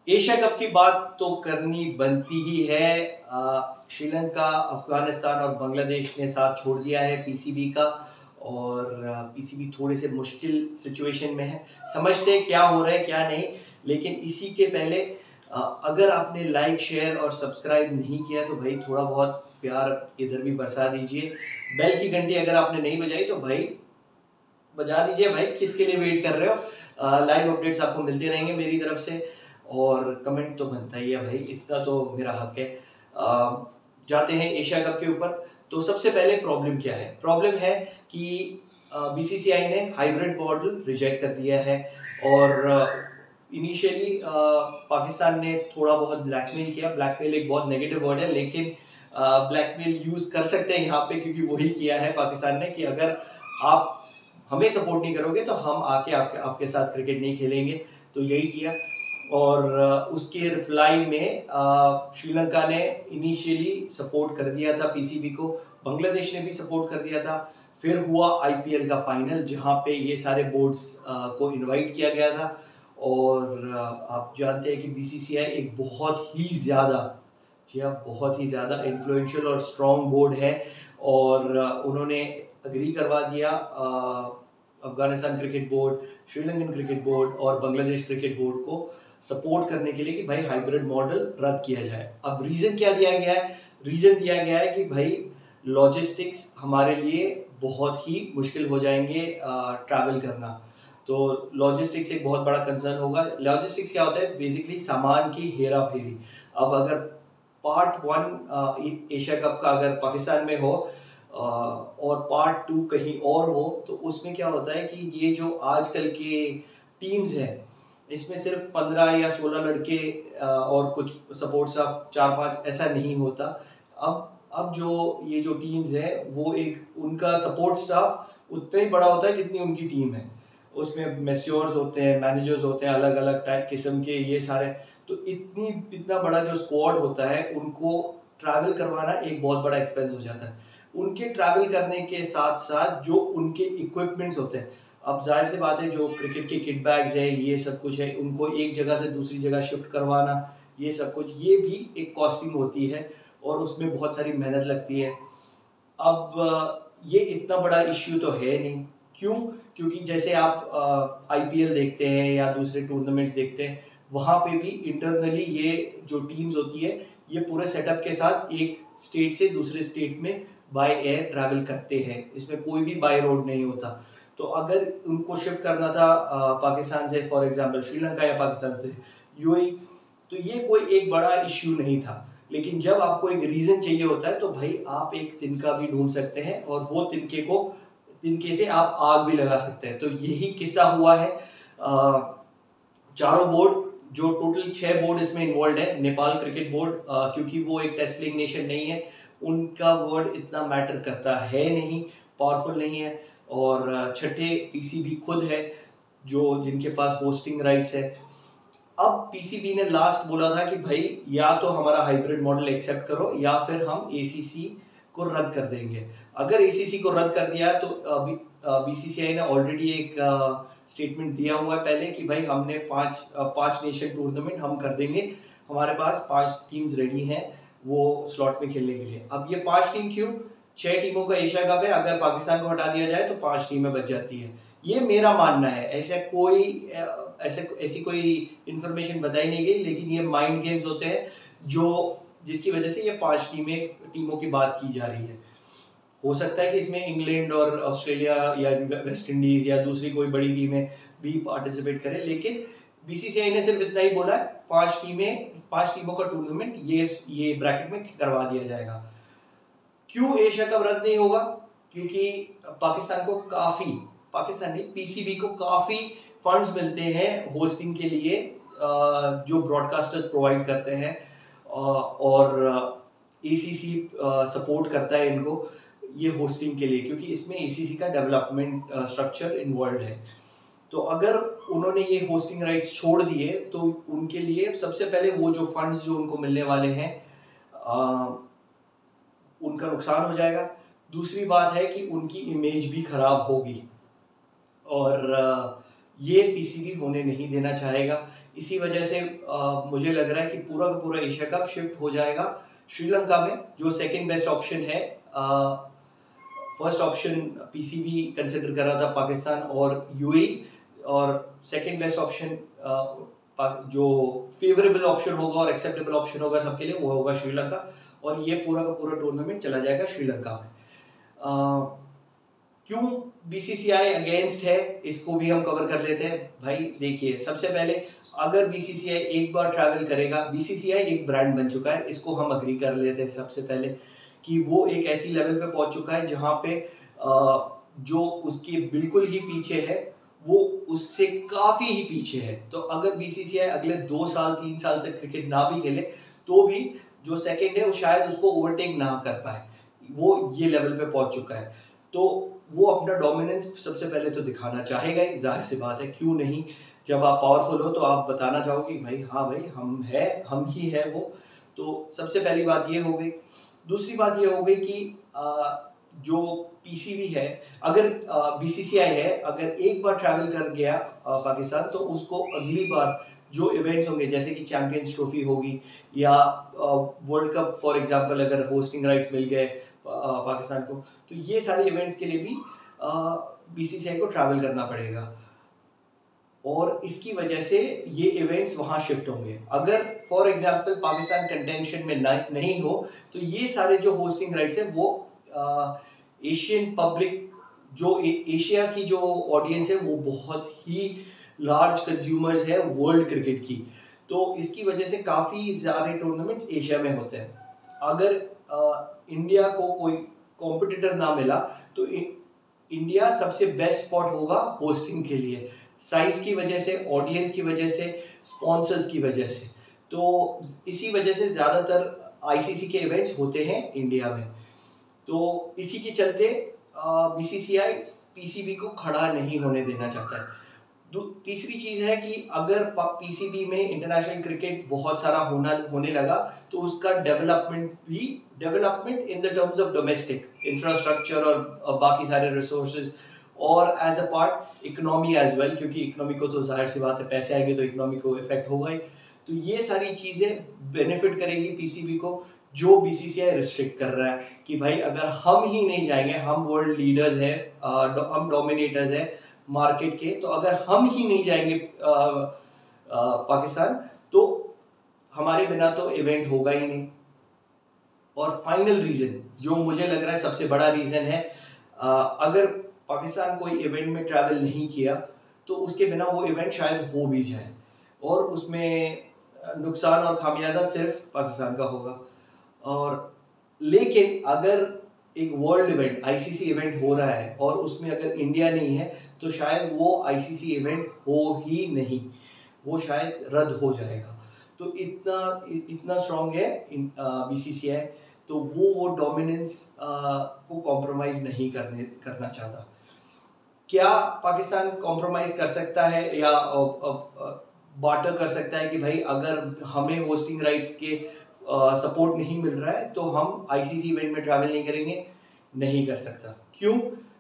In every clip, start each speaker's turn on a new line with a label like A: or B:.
A: Asia cup की बात तो करनी बनती ही है। श्रीलंका, अफगानिस्तान और बांग्लादेश ने साथ छोड़ दिया है पीसीबी का, और पीसीबी थोड़े से मुश्किल सिचुएशन में है। समझते हैं क्या हो रहा है क्या नहीं, लेकिन इसी के पहले अगर आपने लाइक, शेयर और सब्सक्राइब नहीं किया तो भाई थोड़ा बहुत प्यार इधर भी बरसा दीजिए। बेल की घंटी अगर आपने नहीं बजाई तो भाई बजा दीजिए। भाई किसके लिए वेट कर रहे हो? लाइव अपडेट्स आपको मिलते रहेंगे मेरी तरफ से, और कमेंट तो बनता ही है भाई, इतना तो मेरा हक है। जाते हैं एशिया कप के ऊपर। तो सबसे पहले प्रॉब्लम क्या है? प्रॉब्लम है कि बीसीसीआई ने हाइब्रिड मॉडल रिजेक्ट कर दिया है, और इनिशियली पाकिस्तान ने थोड़ा बहुत ब्लैकमेल किया। ब्लैकमेल एक बहुत नेगेटिव वर्ड है, लेकिन ब्लैकमेल यूज कर सकते हैं यहाँ पे, क्योंकि वही किया है पाकिस्तान ने कि अगर आप हमें सपोर्ट नहीं करोगे तो हम आके आपके साथ क्रिकेट नहीं खेलेंगे। तो यही किया, और उसके रिप्लाई में श्रीलंका ने इनिशियली सपोर्ट कर दिया था पीसीबी को, बांग्लादेश ने भी सपोर्ट कर दिया था। फिर हुआ आईपीएल का फाइनल, जहां पे ये सारे बोर्ड्स को इनवाइट किया गया था, और आप जानते हैं कि बीसीसीआई एक बहुत ही ज़्यादा, जी हाँ, बहुत ही ज़्यादा इन्फ्लुएंशियल और स्ट्रॉन्ग बोर्ड है, और उन्होंने अग्री करवा दिया Afghanistan cricket board, Sri Lankan cricket board और बांग्लादेश क्रिकेट बोर्ड को सपोर्ट करने के लिए कि भाई हाइब्रिड मॉडल रद्द किया जाए। अब रीज़न क्या दिया गया है? रीज़न दिया गया है कि भाई लॉजिस्टिक्स हमारे लिए बहुत ही मुश्किल हो जाएंगे ट्रैवल करना। तो लॉजिस्टिक्स एक बहुत बड़ा कंसर्न होगा। लॉजिस्टिक्स क्या होता है? बेसिकली सामान की हेरा फेरी। अब अगर पार्ट 1 एशिया कप का अगर पाकिस्तान में हो और पार्ट 2 कहीं और हो, तो उसमें क्या होता है कि ये जो आजकल के टीम्स हैं, इसमें सिर्फ 15 या 16 लड़के और कुछ सपोर्ट स्टाफ 4-5 ऐसा नहीं होता। अब जो ये जो टीम्स है, वो एक उनका सपोर्ट स्टाफ उतना ही बड़ा होता है जितनी उनकी टीम है। उसमें मैस्योर्स होते हैं, मैनेजर्स होते हैं, अलग अलग टाइप किस्म के ये सारे। तो इतना बड़ा जो स्क्वाड होता है, उनको ट्रैवल करवाना एक बहुत बड़ा एक्सपेंस हो जाता है। उनके ट्रैवल करने के साथ साथ जो उनके इक्विपमेंट्स होते हैं, अब जाहिर सी बात है जो क्रिकेट के किट बैग्स है, ये सब कुछ है, उनको एक जगह से दूसरी जगह शिफ्ट करवाना, ये सब कुछ, ये भी एक कॉस्टिंग होती है और उसमें बहुत सारी मेहनत लगती है। अब ये इतना बड़ा इश्यू तो है नहीं। क्यों? क्योंकि जैसे आप आईपीएल देखते हैं या दूसरे टूर्नामेंट्स देखते हैं, वहाँ पे भी इंटरनली ये जो टीम्स होती है, ये पूरे सेटअप के साथ एक स्टेट से दूसरे स्टेट में बाय एयर ट्रैवल करते हैं। इसमें कोई भी बाय रोड नहीं होता। तो अगर उनको शिफ्ट करना था पाकिस्तान से, फॉर एग्जांपल श्रीलंका या पाकिस्तान से यूएई, तो ये कोई एक बड़ा इश्यू नहीं था। लेकिन जब आपको एक रीज़न चाहिए होता है, तो भाई आप एक तिनका भी ढूंढ सकते हैं, और वो तिनके से आप आग भी लगा सकते हैं। तो यही किस्सा हुआ है। चारों बोर्ड, जो टोटल 6 बोर्ड इसमें इन्वॉल्व है, नेपाल क्रिकेट बोर्ड, क्योंकि वो एक टेस्ट प्लेइंग नेशन नहीं है, उनका वर्ड इतना मैटर करता है नहीं, पावरफुल नहीं है। और छठे पीसीबी खुद है, जो जिनके पास होस्टिंग राइट्स है। अब पीसीबी ने लास्ट बोला था कि भाई या तो हमारा हाइब्रिड मॉडल एक्सेप्ट करो, या फिर हम एसीसी को रद्द कर देंगे। अगर एसीसी को रद्द कर दिया तो बीसीसीआई ने ऑलरेडी एक स्टेटमेंट दिया हुआ है पहले कि भाई हमने पांच नेशन टूर्नामेंट हम कर देंगे, हमारे पास 5 टीम्स रेडी हैं वो स्लॉट में खेलने के लिए। अब ये 5 टीम क्यों? 6 टीमों का एशिया कप है, अगर पाकिस्तान को हटा दिया जाए तो 5 टीमें बच जाती है। ये मेरा मानना है। ऐसी कोई इंफॉर्मेशन बताई नहीं गई, लेकिन ये माइंड गेम्स होते हैं जिसकी वजह से ये 5 टीमों की बात की जा रही है। हो सकता है कि इसमें इंग्लैंड और ऑस्ट्रेलिया या वेस्ट इंडीज या दूसरी कोई बड़ी टीमें भी पार्टिसिपेट करें, लेकिन बीसीसीआई ने सिर्फ इतना ही बोला है, 5 टीमों का टूर्नामेंट ये ब्रैकेट में करवा दिया जाएगा। क्यों एशिया कप रद्द नहीं होगा? क्योंकि पाकिस्तान नहीं, पीसीबी को काफी फंड्स मिलते हैं होस्टिंग के लिए, जो ब्रॉडकास्टर्स प्रोवाइड करते हैं, और एसीसी सपोर्ट करता है इनको ये होस्टिंग के लिए, क्योंकि इसमें एसीसी का डेवलपमेंट स्ट्रक्चर इन्वॉल्व है। तो अगर उन्होंने ये होस्टिंग राइट्स छोड़ दिए तो उनके लिए सबसे पहले वो जो फंड्स जो उनको मिलने वाले हैं, उनका नुकसान हो जाएगा। दूसरी बात है कि उनकी इमेज भी खराब होगी, और ये पीसीबी होने नहीं देना चाहेगा। इसी वजह से मुझे लग रहा है कि पूरा का पूरा एशिया कप शिफ्ट हो जाएगा श्रीलंका में, जो सेकंड बेस्ट ऑप्शन है। फर्स्ट ऑप्शन पीसीबी कंसिडर कर रहा था पाकिस्तान और यूएई, और सेकंड बेस्ट ऑप्शन जो फेवरेबल ऑप्शन होगा और एक्सेप्टेबल ऑप्शन होगा सबके लिए वो होगा श्रीलंका, और ये पूरा का पूरा टूर्नामेंट चला जाएगा श्रीलंका में। क्यों बीसीसीआई अगेंस्ट है, इसको भी हम कवर कर लेते हैं। भाई देखिए, सबसे पहले अगर बीसीसीआई एक बार ट्रैवल करेगा, बीसीसीआई एक ब्रांड बन चुका है, इसको हम अग्री कर लेते हैं सबसे पहले कि वो एक ऐसी लेवल पे पहुंच चुका है जहां पे जो उसके बिल्कुल ही पीछे है वो उससे काफी ही पीछे है। तो अगर बीसीसीआई अगले 2 साल 3 साल तक क्रिकेट ना भी खेले तो भी जो सेकंड है वो शायद उसको ओवरटेक ना कर पाए, वो ये लेवल पे पहुंच चुका है। तो वो अपना डोमिनेंस सबसे पहले तो दिखाना चाहेगा ही, जाहिर सी बात है, क्यों नहीं। जब आप पावरफुल हो तो आप बताना चाहोगे भाई हाँ भाई हम ही है वो। तो सबसे पहली बात ये हो गई। दूसरी बात ये हो गई कि जो पीसीबी है, अगर बीसीसीआई है, अगर एक बार ट्रैवल कर गया पाकिस्तान, तो उसको अगली बार जो इवेंट्स होंगे जैसे कि चैंपियंस ट्रॉफी होगी या वर्ल्ड कप फॉर एग्जांपल, अगर होस्टिंग राइट्स मिल गए पाकिस्तान को, तो ये सारे इवेंट्स के लिए भी बीसीसीआई को ट्रैवल करना पड़ेगा, और इसकी वजह से ये इवेंट्स वहां शिफ्ट होंगे। अगर फॉर एग्जांपल पाकिस्तान कंटेंशन में नहीं हो तो ये सारे जो होस्टिंग राइट्स है वो एशियन पब्लिक, जो एशिया की जो ऑडियंस है वो बहुत ही लार्ज कंज्यूमर्स है वर्ल्ड क्रिकेट की, तो इसकी वजह से काफ़ी सारे टूर्नामेंट्स एशिया में होते हैं। अगर इंडिया को कोई कॉम्पिटिटर ना मिला तो इंडिया सबसे बेस्ट स्पॉट होगा होस्टिंग के लिए, साइज की वजह से, ऑडियंस की वजह से, स्पॉन्सर्स की वजह से। तो इसी वजह से ज़्यादातर आईसीसी के इवेंट्स होते हैं इंडिया में। तो इसी के चलते बीसीसीआई पीसीबी को खड़ा नहीं होने देना चाहता है। तीसरी चीज़ है कि अगर पीसीबी में इंटरनेशनल क्रिकेट बहुत सारा होने लगा तो उसका development in the terms of domestic infrastructure और बाकी सारे रिसोर्सेज और as a part economy as well, क्योंकि इकोनॉमी को तो जाहिर सी बात है पैसे आएंगे तो इकोनॉमी को इफेक्ट होगा ही। तो ये सारी चीज़ें बेनिफिट करेगी पीसीबी को, जो बीसीसीआई रिस्ट्रिक्ट कर रहा है कि भाई अगर हम ही नहीं जाएंगे, हम वर्ल्ड लीडर्स हैं, हम डोमिनेटर्स हैं मार्केट के, तो अगर हम ही नहीं जाएंगे पाकिस्तान तो हमारे बिना तो इवेंट होगा ही नहीं। और फाइनल रीजन जो मुझे लग रहा है सबसे बड़ा रीजन है, अगर पाकिस्तान कोई इवेंट में ट्रैवल नहीं किया तो उसके बिना वो इवेंट शायद हो भी जाए और उसमें नुकसान और खामियाजा सिर्फ पाकिस्तान का होगा। और लेकिन अगर एक वर्ल्ड इवेंट आईसीसी इवेंट हो रहा है और उसमें अगर इंडिया नहीं है तो शायद वो आईसीसी इवेंट हो ही नहीं, वो शायद रद्द हो जाएगा। तो इतना स्ट्रॉन्ग है बीसीसीआई, तो वो डोमिनेंस को कॉम्प्रोमाइज नहीं करना चाहता। क्या पाकिस्तान कॉम्प्रोमाइज कर सकता है या बार्टर कर सकता है कि भाई अगर हमें होस्टिंग राइट्स के सपोर्ट नहीं मिल रहा है तो हम आईसीसी इवेंट में ट्रैवल नहीं करेंगे? नहीं कर सकता। क्यों?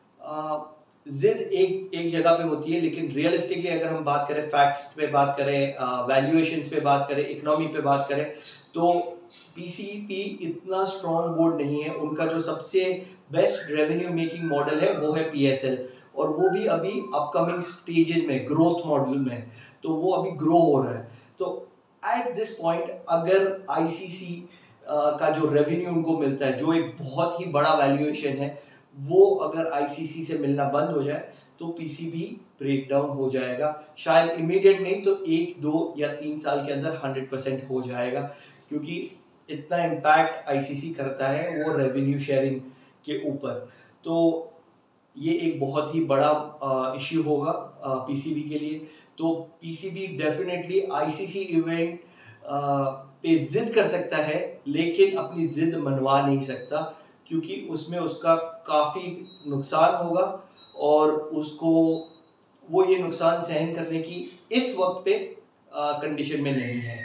A: जिद एक जगह पे होती है, लेकिन रियलिस्टिकली अगर हम बात करें, फैक्ट्स पे बात करें, वैल्यूएशंस पे बात करें, इकोनॉमी पे बात करें, तो पीसीबी इतना स्ट्रॉन्ग बोर्ड नहीं है। उनका जो सबसे बेस्ट रेवेन्यू मेकिंग मॉडल है वो है पीएसएल, और वो भी अभी अपकमिंग स्टेजेस में ग्रोथ मॉडल में, तो वो अभी ग्रो हो रहा है। तो एट दिस पॉइंट अगर आईसीसी का जो रेवेन्यू उनको मिलता है, जो एक बहुत ही बड़ा वैल्यूएशन है, वो अगर आईसीसी से मिलना बंद हो जाए तो पीसीबी ब्रेक डाउन हो जाएगा। शायद इमीडिएट नहीं तो 1, 2 या 3 साल के अंदर 100% हो जाएगा, क्योंकि इतना इम्पैक्ट आईसीसी करता है वो रेवेन्यू शेयरिंग के ऊपर। तो ये एक बहुत ही बड़ा इश्यू होगा पीसीबी के लिए। तो पीसीबी डेफिनेटली आईसीसी इवेंट पे जिद कर सकता है, लेकिन अपनी जिद मनवा नहीं सकता, क्योंकि उसमें उसका काफ़ी नुकसान होगा और उसको वो ये नुकसान सहन करने की इस वक्त पे कंडीशन में नहीं है।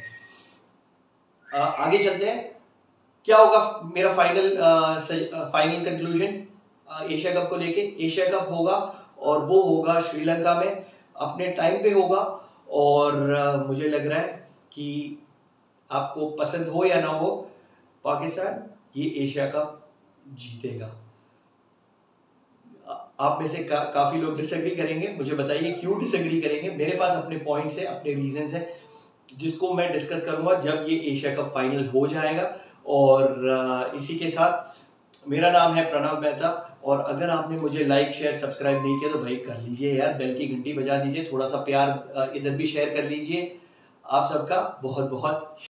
A: आगे चलते हैं, क्या होगा मेरा फाइनल कंक्लूजन एशिया कप को लेके। एशिया कप होगा और वो होगा श्रीलंका में, अपने टाइम पे होगा, और मुझे लग रहा है कि आपको पसंद हो या ना हो, पाकिस्तान ये एशिया कप जीतेगा। आप में से काफी लोग डिसएग्री करेंगे, मुझे बताइए क्यों डिसएग्री करेंगे। मेरे पास अपने पॉइंट्स है, अपने रीजंस है, जिसको मैं डिस्कस करूंगा जब ये एशिया कप फाइनल हो जाएगा। और इसी के साथ मेरा नाम है प्रणव मेहता, और अगर आपने मुझे लाइक शेयर सब्सक्राइब नहीं किया तो भाई कर लीजिए यार, बेल की घंटी बजा दीजिए, थोड़ा सा प्यार इधर भी शेयर कर लीजिए। आप सबका बहुत बहुत